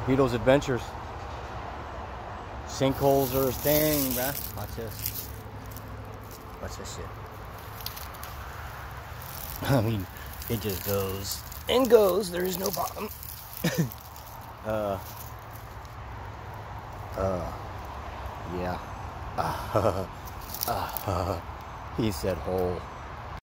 Beetle's Adventures. Sinkholes are a thing, bruh. Watch this. Watch this shit. I mean, it just goes and goes. There is no bottom. Yeah. He said hole.